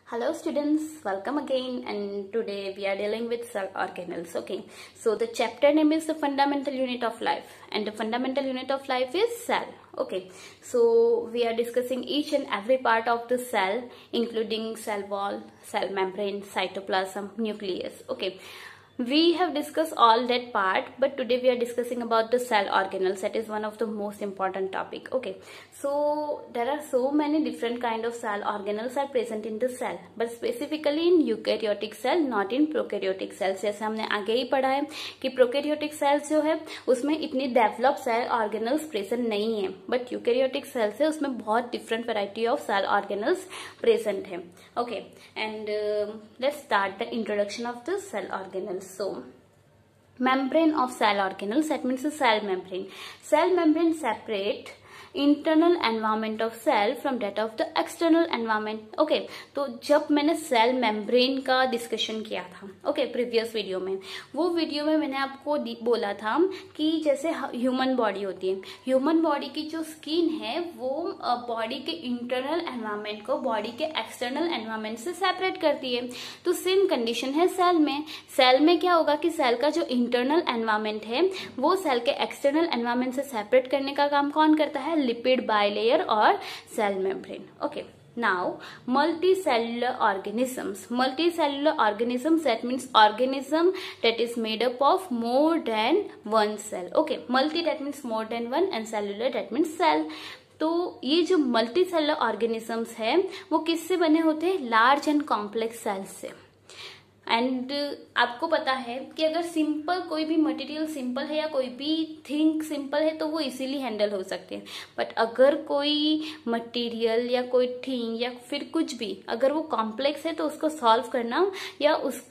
Hello students, welcome again, and today we are dealing with cell organelles. Okay, so the chapter name is the fundamental unit of life, and the fundamental unit of life is cell. Okay, so we are discussing each and every part of the cell, including cell wall, cell membrane, cytoplasm, nucleus. Okay, we have discussed all that part, but today we are discussing about the cell organelles. That is one of the most important topic. Okay, so there are so many different kind of cell organelles are present in the cell, but specifically in eukaryotic cell, not in prokaryotic cells. जैसे हमने आगे ही पढ़ा है कि prokaryotic cells जो है उसमें इतनी डेवलप सेल ऑर्गेनल्स प्रेजेंट नहीं है, बट यूकैरियोटिक सेल्स है उसमें बहुत different variety of cell organelles present है. Okay, and let's start the introduction of the cell organelles. So, membrane of cell organelles, that means the cell membrane. Cell membrane separate internal environment of cell from that of the external environment. Okay, तो जब मैंने cell membrane का discussion किया था previous video में, वो video में मैंने आपको बोला था कि जैसे ह्यूमन बॉडी होती है, ह्यूमन बॉडी की जो स्किन है वो बॉडी के इंटरनल एनवायरमेंट को बॉडी के एक्सटर्नल एनवायरमेंट से सेपरेट करती है. तो सेम कंडीशन है सेल में. सेल में क्या होगा कि सेल का जो इंटरनल एनवायरमेंट है वो सेल के एक्सटर्नल एनवायरमेंट से सेपरेट करने का काम कौन करता है? लिपिड बाइलेयर और cell membrane. Okay, now multicellular organisms. Multicellular organisms, that means organism that is made up of more than one cell. Okay, multi that means more than one and cellular that means cell. तो ये जो multi cellular organisms है वो किससे बने होते हैं? Large and complex cells से. एंड आपको पता है कि अगर सिंपल कोई भी मटेरियल सिंपल है या कोई भी थिंग सिंपल है तो वो इजीली हैंडल हो सकते हैं, बट अगर कोई मटेरियल या कोई थिंग या फिर कुछ भी अगर वो कॉम्प्लेक्स है तो उसको सॉल्व करना या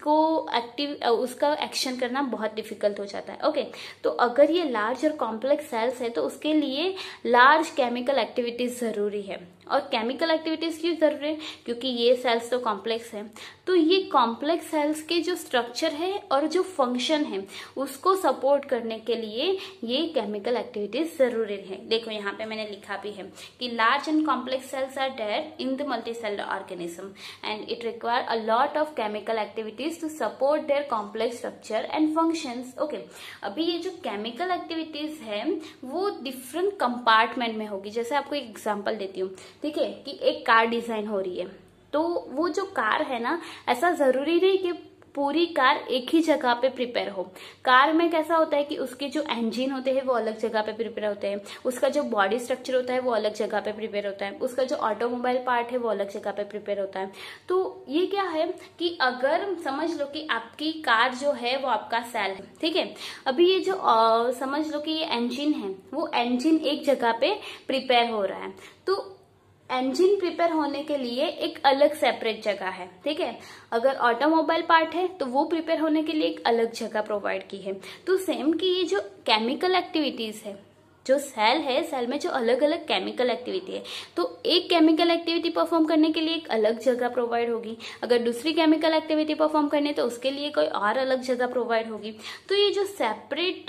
उसका एक्शन करना बहुत डिफिकल्ट हो जाता है. ओके, तो अगर ये लार्ज और कॉम्प्लेक्स सेल्स है तो उसके लिए लार्ज केमिकल एक्टिविटीज जरूरी है. और केमिकल एक्टिविटीज क्यों जरूरी है? क्योंकि ये सेल्स तो कॉम्प्लेक्स है, तो ये कॉम्प्लेक्स सेल्स के जो स्ट्रक्चर है और जो फंक्शन है उसको सपोर्ट करने के लिए ये केमिकल एक्टिविटीज जरूरी है. देखो यहाँ पे मैंने लिखा भी है कि large and complex cells are there in the multicellular organism and it require a lot of chemical activities to support their complex structure and functions. Okay, अभी ये जो केमिकल एक्टिविटीज है वो डिफरेंट कंपार्टमेंट में होगी. जैसे आपको एक एग्जाम्पल देती हूँ. ठीक है, कि एक कार डिजाइन हो रही है, तो वो जो कार है ना, ऐसा जरूरी नहीं कि पूरी कार एक ही जगह पे प्रिपेयर हो. कार में कैसा होता है कि उसके जो इंजन होते हैं वो अलग जगह पे प्रिपेयर होते हैं, उसका जो बॉडी स्ट्रक्चर होता है वो अलग जगह पे प्रिपेयर होता है, उसका जो ऑटोमोबाइल पार्ट है वो अलग जगह पे प्रिपेयर होता है. तो ये क्या है कि अगर समझ लो कि आपकी कार जो है वो आपका सेल है. ठीक है, अभी ये जो समझ लो कि ये इंजन है, वो इंजन एक जगह पे प्रिपेयर हो रहा है, तो इंजन प्रिपेयर होने के लिए एक अलग सेपरेट जगह है. ठीक है, अगर ऑटोमोबाइल पार्ट है तो वो प्रिपेयर होने के लिए एक अलग जगह प्रोवाइड की है. तो सेम कि ये जो केमिकल एक्टिविटीज है, जो सेल है, सेल में जो अलग अलग केमिकल एक्टिविटी है, तो एक केमिकल एक्टिविटी परफॉर्म करने के लिए एक अलग जगह प्रोवाइड होगी. अगर दूसरी केमिकल एक्टिविटी परफॉर्म करनी है तो उसके लिए कोई और अलग जगह प्रोवाइड होगी. तो ये जो सेपरेट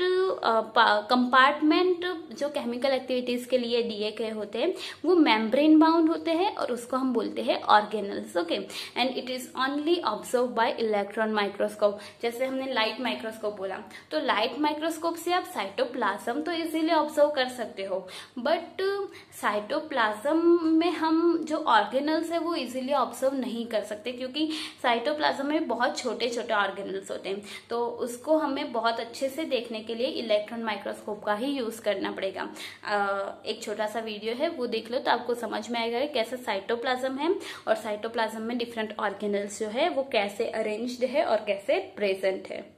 कंपार्टमेंट जो केमिकल एक्टिविटीज के लिए दिए गए होते हैं वो मेम्ब्रेन बाउंड होते हैं और उसको हम बोलते हैं organelles. Okay, and it is only observe by electron microscope. जैसे हमने लाइट माइक्रोस्कोप बोला, तो लाइट माइक्रोस्कोप से आप साइटोप्लाज्म तो इजीली ऑब्जर्व कर सकते हो, बट साइटोप्लाज्म में हम जो ऑर्गेनल्स है वो इजीली ऑब्जर्व नहीं कर सकते, क्योंकि साइटोप्लाज्म में बहुत छोटे छोटे ऑर्गेनल्स होते हैं. तो उसको हमें बहुत अच्छे से देखने के लिए इलेक्ट्रॉन माइक्रोस्कोप का ही यूज करना पड़ेगा. एक छोटा सा वीडियो है वो देख लो तो आपको समझ में आएगा कैसे साइटोप्लाज्म है और साइटोप्लाज्म में डिफरेंट ऑर्गेनल्स जो है वो कैसे अरेंज्ड है और कैसे प्रेजेंट है.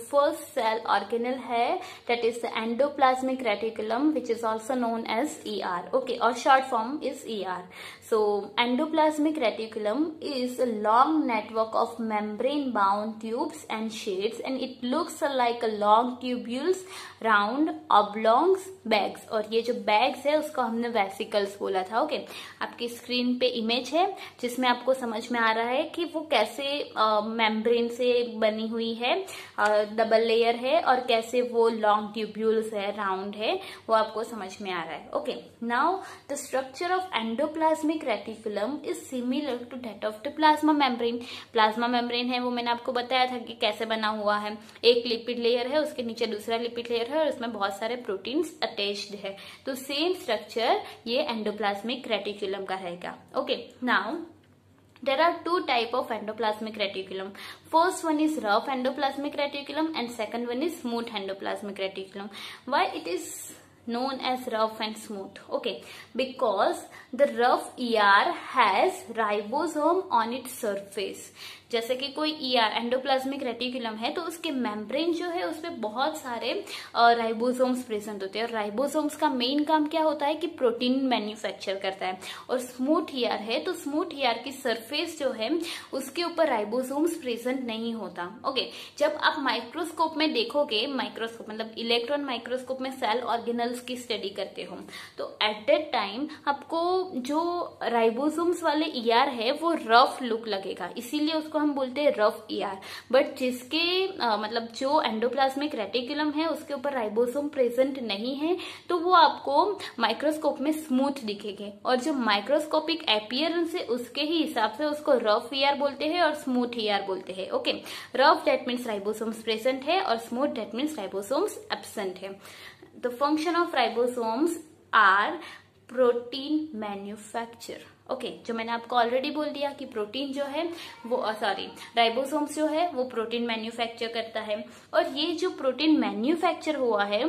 फर्स्ट सेल ऑर्गेनल है that is the endoplasmic reticulum which is also known as ER. Okay, और short form is ER. So endoplasmic reticulum is a long network of membrane bound tubes and sheets, and it looks like a long tubules, round oblong bags. और ये जो bags है उसको हमने vesicles बोला था. Okay, आपकी स्क्रीन पे इमेज है जिसमें आपको समझ में आ रहा है कि वो कैसे मेम्ब्रेन से बनी हुई है, डबल लेयर है, और कैसे वो लॉन्ग ट्यूब्यूल्स है, राउंड है, वो आपको समझ में आ रहा है. Okay, now the structure of endoplasmic reticulum is similar to that of the plasma membrane. Plasma membrane है वो मैंने आपको बताया था कि कैसे बना हुआ है. एक लिपिड लेयर है, उसके नीचे दूसरा लिपिड लेयर है, और उसमें बहुत सारे प्रोटीन्स अटैच्ड है. तो सेम स्ट्रक्चर ये एंडोप्लाज्मिक रेटिकुलम का रहेगा. Okay, now there are two type of endoplasmic reticulum. First one is rough endoplasmic reticulum and second one is smooth endoplasmic reticulum. Why it is known as rough and smooth? Okay, because the rough ER has ribosome on its surface. जैसे कि कोई ER endoplasmic reticulum है तो उसके membrane जो है उसमें बहुत सारे राइबोसोम्स प्रेजेंट होते हैं, और राइबोसोम्स का मेन काम क्या होता है कि प्रोटीन मैन्युफैक्चर करता है. और स्मूथ ER है तो स्मूथ ER की सरफेस जो है उसके ऊपर राइबोसोम्स प्रेजेंट नहीं होता. ओके, जब आप माइक्रोस्कोप में देखोगे, माइक्रोस्कोप मतलब इलेक्ट्रॉन माइक्रोस्कोप में सेल ऑर्गेनल्स की स्टडी करते हो, तो एट दैट टाइम आपको जो राइबोसोम्स वाले ER है वो रफ लुक लगेगा, इसीलिए उसको हम बोलते हैं रफ ER. बट जिसके मतलब जो एंडोप्लाज्मिक रेटिकुलम है उसके ऊपर राइबोसोम प्रेजेंट नहीं है तो वो आपको माइक्रोस्कोप में स्मूथ दिखेंगे, और जो माइक्रोस्कोपिक अपीयरेंस है उसके ही हिसाब से उसको रफ ER बोलते हैं और स्मूथ ER बोलते हैं. Okay, rough that means ribosomes present है और smooth that means ribosomes absent है. The function of ribosomes are protein manufacture. Okay, जो मैंने आपको ऑलरेडी बोल दिया कि प्रोटीन जो है वो राइबोसोम्स जो है वो प्रोटीन मैन्युफैक्चर करता है, और ये जो प्रोटीन मैन्युफैक्चर हुआ है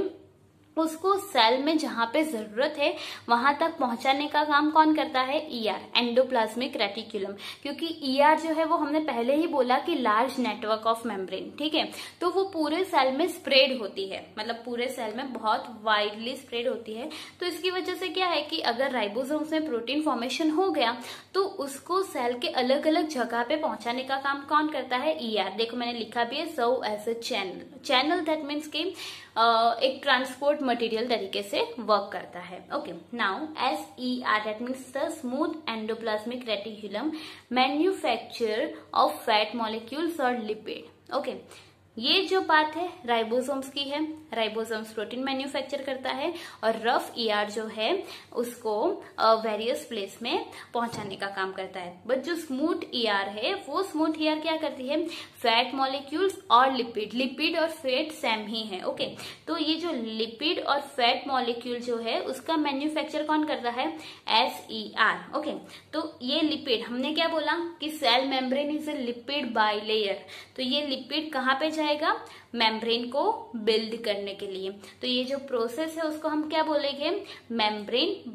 उसको सेल में जहां पे जरूरत है वहां तक पहुंचाने का काम कौन करता है? ER endoplasmic reticulum. क्योंकि ER जो है वो हमने पहले ही बोला कि लार्ज नेटवर्क ऑफ मेम्ब्रेन, ठीक है, तो वो पूरे सेल में स्प्रेड होती है, मतलब पूरे सेल में बहुत वाइडली स्प्रेड होती है. तो इसकी वजह से क्या है कि अगर राइबोसोम्स में प्रोटीन फॉर्मेशन हो गया तो उसको सेल के अलग अलग जगह पे पहुंचाने का काम कौन करता है? ER. देखो मैंने लिखा भी है, serve as a channel that means कि एक ट्रांसपोर्ट मटेरियल तरीके से वर्क करता है. Okay, now SER that means the smooth endoplasmic reticulum manufacture of fat molecules और लिपिड. ओके, ये जो बात है राइबोसोम्स की है, राइबोसोम्स प्रोटीन मैन्युफैक्चर करता है, और रफ ER जो है उसको वेरियस प्लेस में पहुंचाने का काम करता है. बट जो स्मूथ ER है वो स्मूथ ER क्या करती है? फैट मॉलिक्यूल्स और लिपिड और फैट सेम ही है. ओके, तो ये जो लिपिड और फैट मॉलिक्यूल जो है उसका मैन्युफैक्चर कौन करता है? SER. ओके, तो ये लिपिड हमने क्या बोला कि cell membrane is a lipid bilayer. तो ये लिपिड कहाँ पे जाएगा? मेम्ब्रेन को बिल्ड करने के लिए. तो ये जो प्रोसेस है उसको हम क्या बोलेंगे? Membrane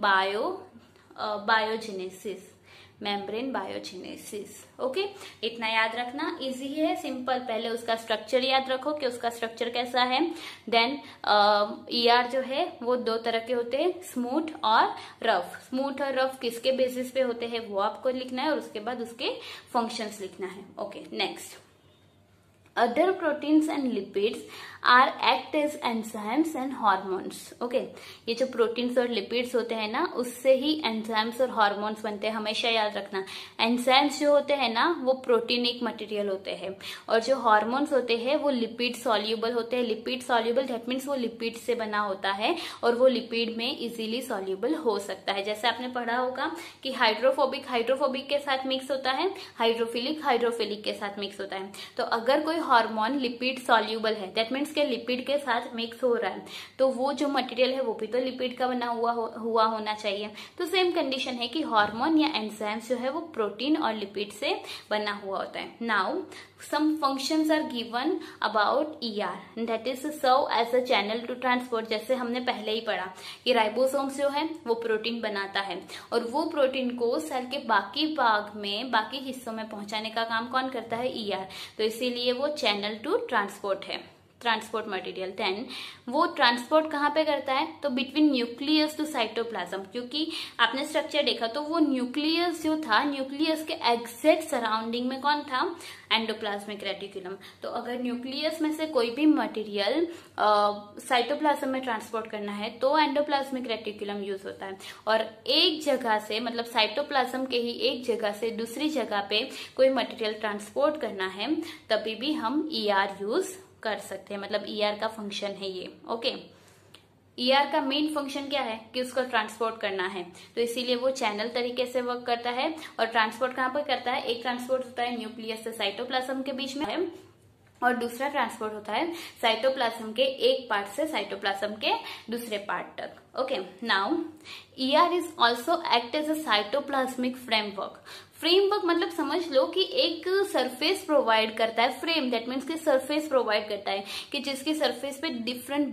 biogenesis. Membrane biogenesis. Okay, इतना याद रखना, इजी है, सिंपल. पहले उसका स्ट्रक्चर याद रखो कि उसका स्ट्रक्चर कैसा है. देन ER जो है वो दो तरह के होते हैं, स्मूथ और रफ. स्मूथ और रफ किसके बेसिस पे होते हैं वो आपको लिखना है, और उसके बाद उसके फंक्शंस लिखना है. Okay, next. Other proteins and lipids are act as enzymes and hormones. Okay, ये जो प्रोटीन्स और लिपिड्स होते हैं ना उससे ही एंजाइम्स और हार्मोन्स बनते हैं. हमेशा याद रखना, एंजाइम्स जो होते हैं ना वो प्रोटीनिक मटेरियल होते हैं, और जो हार्मोन्स होते हैं वो लिपिड सॉल्यूबल होते हैं. लिपिड सॉल्यूबल दैट मीन्स वो लिपिड से बना होता है और वो लिपिड में इजीली सॉल्यूबल हो सकता है. जैसे आपने पढ़ा होगा कि हाइड्रोफोबिक के साथ मिक्स होता है, हाइड्रोफिलिक के साथ मिक्स होता है. तो अगर कोई हार्मोन लिपिड सॉल्यूबल है दैट मीन्स के लिपिड के साथ मिक्स हो रहा है तो वो जो मटेरियल है वो भी तो लिपिड का बना हुआ होना चाहिए. तो सेम कंडीशन है कि हार्मोन या एंजाइम्स जो है वो प्रोटीन और लिपिड से बना हुआ होता है. Now some functions are given about ER that is serve as a channel to transport. जैसे हमने पहले ही पढ़ा कि राइबोसोम्स जो है वो प्रोटीन बनाता है, और वो प्रोटीन को सेल के बाकी भाग में, बाकी हिस्सों में पहुंचाने का काम कौन करता है? ER. तो इसीलिए वो चैनल टू ट्रांसपोर्ट है. ट्रांसपोर्ट मटेरियल, देन वो ट्रांसपोर्ट कहाँ पे करता है, तो बिटवीन न्यूक्लियस टू साइटोप्लाज्म, क्योंकि आपने स्ट्रक्चर देखा तो वो न्यूक्लियस जो था, न्यूक्लियस के एग्जैक्ट सराउंडिंग में कौन था, एंडोप्लाज्मिक रेटिकुलम। तो अगर न्यूक्लियस में से कोई भी मटेरियल साइटोप्लाज्म में ट्रांसपोर्ट करना है तो एंडोप्लाज्मिक रेटिकुलम यूज होता है। और एक जगह से, मतलब साइटोप्लाज्म के ही एक जगह से दूसरी जगह पे कोई मटेरियल ट्रांसपोर्ट करना है तभी भी हम ईआर यूज कर सकते हैं, मतलब ईआर का फंक्शन है ये। ओके, ईआर का मेन फंक्शन क्या है कि उसको ट्रांसपोर्ट करना है, तो इसीलिए वो चैनल तरीके से वर्क करता है। और ट्रांसपोर्ट कहाँ पर करता है, एक ट्रांसपोर्ट होता है न्यूक्लियस से साइटोप्लाज्म के बीच में है और दूसरा ट्रांसपोर्ट होता है साइटोप्लाज्म के एक पार्ट से साइटोप्लाज्म के दूसरे पार्ट तक। Okay, now ER is also act as a cytoplasmic framework. Framework मतलब समझ लो कि एक सरफेस प्रोवाइड करता है, फ्रेम दैट मीन्स कि सरफेस प्रोवाइड करता है कि जिसकी सरफेस पे डिफरेंट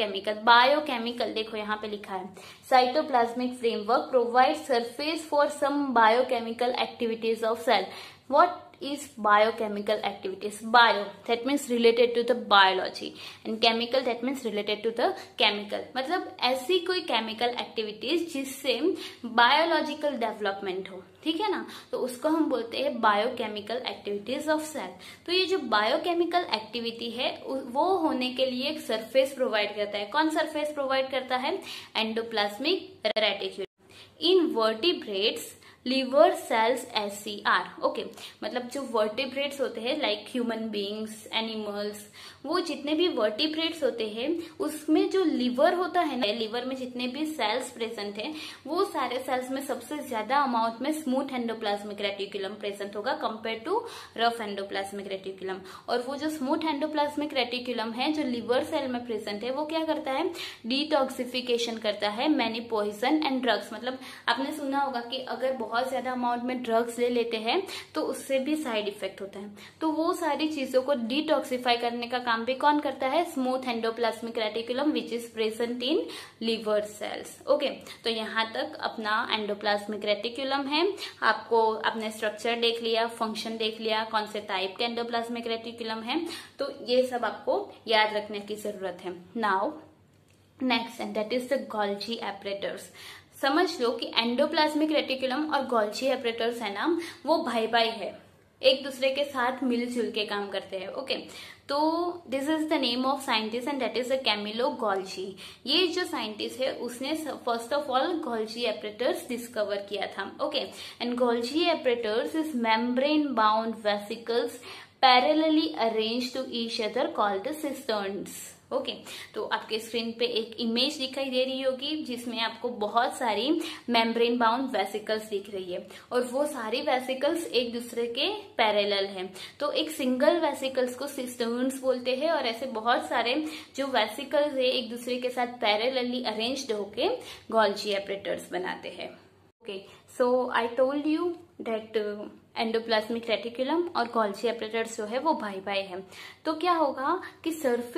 बायोकेमिकल देखो यहाँ पे लिखा है, cytoplasmic framework provide surface for some biochemical activities of cell. What is biochemical activities? Bio that means related to the biology and chemical that means related to the chemical, मतलब ऐसी कोई chemical activities जिससे biological development हो, ठीक है ना, तो उसको हम बोलते हैं biochemical activities of cell। तो ये जो biochemical activity है वो होने के लिए एक सरफेस प्रोवाइड करता है। कौन सरफेस प्रोवाइड करता है, endoplasmic reticulum. In vertebrates liver cells SCR। Okay, मतलब जो वर्टिब्रेट्स होते हैं लाइक ह्यूमन बींग्स, एनिमल्स, वो जितने भी वर्टिब्रेट्स होते हैं उसमें जो लिवर होता है ना, लिवर में जितने भी सेल्स प्रेजेंट हैं वो सारे सेल्स में सबसे ज्यादा अमाउंट में स्मूथ एंडोप्लाज्मिक रेटिकुलम प्रेजेंट होगा compare to rough endoplasmic reticulum. और वो जो स्मूथ एंडोप्लाज्मिक रेटिकुलम है जो लिवर सेल में प्रेजेंट है वो क्या करता है, डिटॉक्सिफिकेशन करता है मैनी पॉइजन एंड ड्रग्स। मतलब आपने सुना होगा कि अगर बहुत ज्यादा अमाउंट में ड्रग्स ले लेते हैं तो उससे भी साइड इफेक्ट होता है, तो वो सारी चीजों को डिटॉक्सिफाई करने का काम भी कौन करता है, smooth endoplasmic reticulum which is present in liver cells. Okay, तो यहाँ तक अपना एंडोप्लाज्मिक रेटिकुलम है। आपको आपने स्ट्रक्चर देख लिया, फंक्शन देख लिया, कौन से टाइप के एंडोप्लाज्मिक रेटिकुलम है, तो ये सब आपको याद रखने की जरूरत है। Now next and that is the Golgi apparatus. समझ लो कि एंडोप्लाज्मिक रेटिकुलम और गोल्जी एपरेटर्स है ना, वो भाई भाई है, एक दूसरे के साथ मिलजुल के काम करते हैं। ओके, तो this is the name of scientist and that is the Camillo Golgi. ये जो साइंटिस्ट है उसने first of all Golgi apparatus discover किया था। Okay, and Golgi apparatus is membrane bound vesicles parallelly arranged to each other called cisterns. Okay, तो आपके screen पे एक इमेज दिखाई दे रही होगी जिसमें आपको बहुत सारी मेम्ब्रेन बाउंड वेसिकल्स दिख रही है और वो सारी वेसिकल्स एक दूसरे के पैरेलल हैं। तो एक सिंगल वेसिकल्स को सिस्टर्न्स बोलते हैं और ऐसे बहुत सारे जो वेसिकल्स है एक दूसरे के साथ पैरेलली अरेंज्ड होके गोल्जी एपरेटर्स बनाते हैं। Okay, so I told you that endoplasmic reticulum और गोल्जी एपरेटर्स जो है वो भाई भाई है। तो क्या होगा कि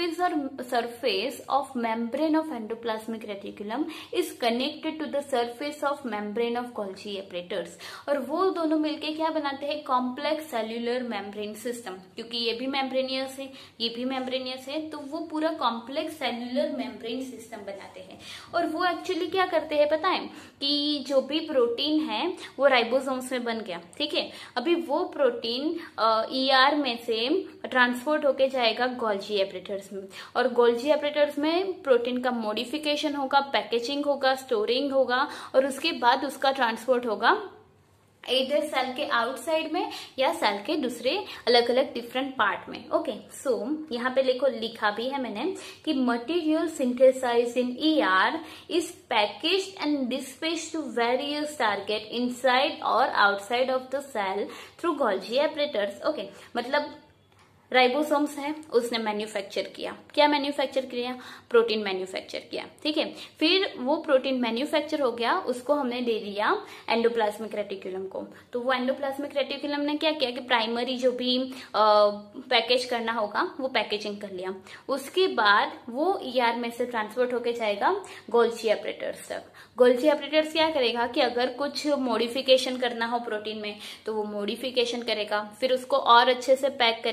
surface of membrane of endoplasmic reticulum is connected to the surface of membrane of Golgi apparatus, और वो दोनों मिलके क्या बनाते हैं, कॉम्प्लेक्स सेल्यूलर मेम्ब्रेन सिस्टम। क्योंकि ये भी मेम्ब्रेनियस है, ये भी मेम्ब्रेनियस है, तो वो पूरा कॉम्प्लेक्स सेल्यूलर मेम्ब्रेन सिस्टम बनाते हैं। और वो एक्चुअली क्या करते हैं पता है, कि जो भी प्रोटीन है वो राइबोसोम्स में बन गया, ठीक है, अभी वो प्रोटीन ईआर में से ट्रांसपोर्ट होके जाएगा गोल्जी एपरेटर्स में, और गोल्जी एपरेटर्स में प्रोटीन का मॉडिफिकेशन होगा, पैकेजिंग होगा, स्टोरिंग होगा, और उसके बाद उसका ट्रांसपोर्ट होगा इधर सेल के आउटसाइड में या सेल के दूसरे अलग अलग डिफरेंट पार्ट में। ओके, सो यहाँ पे लिखा भी है मैंने कि material synthesized in ER is packaged and dispatched to various target inside और outside of the cell through Golgi apparatus. Okay, मतलब राइबोसोम्स है, उसने मैन्युफैक्चर किया, क्या मैन्युफैक्चर किया, प्रोटीन मैन्युफैक्चर किया, ठीक है। फिर वो प्रोटीन मैन्युफैक्चर हो गया, उसको हमने दे दिया एंडोप्लाज्मिक रेटिकुलम को। तो वो एंडोप्लाज्मिक रेटिकुलम ने क्या किया कि प्राइमरी जो भी पैकेज करना होगा वो पैकेजिंग कर लिया। उसके बाद वो ईआर में से ट्रांसपोर्ट होके जाएगा गोल्जी एपरेटर्स तक। गोल्जी एपरेटर्स क्या करेगा कि अगर कुछ मॉडिफिकेशन करना हो प्रोटीन में तो वो मॉडिफिकेशन करेगा, फिर उसको और अच्छे से पैक करेगा,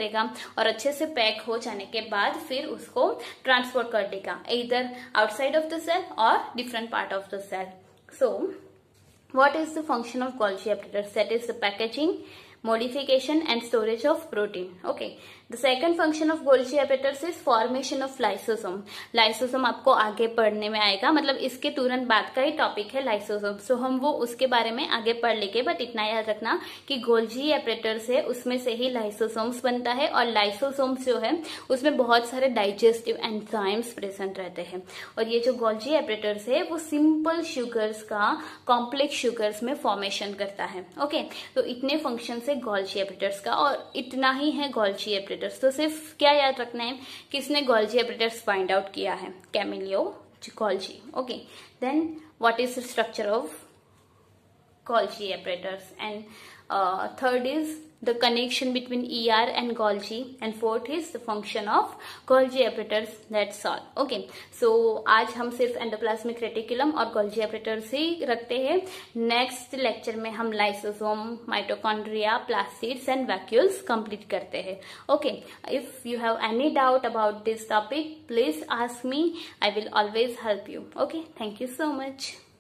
और अच्छे से पैक हो जाने के बाद फिर उसको ट्रांसपोर्ट कर देगा इधर आउटसाइड ऑफ द सेल और different part of the cell. So what is the function of Golgi apparatus? That is the packaging, modification and storage of protein. Okay, the second function of Golgi apparatus is formation of lysosome. Lysosome आपको आगे पढ़ने में आएगा, मतलब इसके तुरंत बाद का ही टॉपिक है लाइसोसोम. सो हम वो उसके बारे में आगे पढ़ लेंगे, बट इतना याद रखना कि Golgi apparatus है उसमें से ही लाइसोसोम्स बनता है, और लाइसोसोम्स जो है उसमें बहुत सारे डाइजेस्टिव एंजाइम्स प्रेजेंट रहते हैं. और ये जो Golgi apparatus है वो सिंपल शुगर्स का कॉम्प्लेक्स शुगर्स में फॉर्मेशन करता है. ओके, तो इतने फंक्शन है Golgi apparatus का, और इतना ही है Golgi apparatus. तो सिर्फ क्या याद रखना है, किसने Golgi apparatus फाइंड आउट किया है? Camillo Golgi. Okay, then what is the structure of Golgi apparatus, and third is the connection between ER and Golgi, and fourth is the function of Golgi apparatus. That's all. Okay, so आज हम सिर्फ endoplasmic reticulum और Golgi apparatus ही रखते हैं. Next lecture में हम lysosome, mitochondria, plastids and vacuoles complete करते हैं. Okay, if you have any doubt about this topic please ask me, I will always help you. Okay, thank you so much.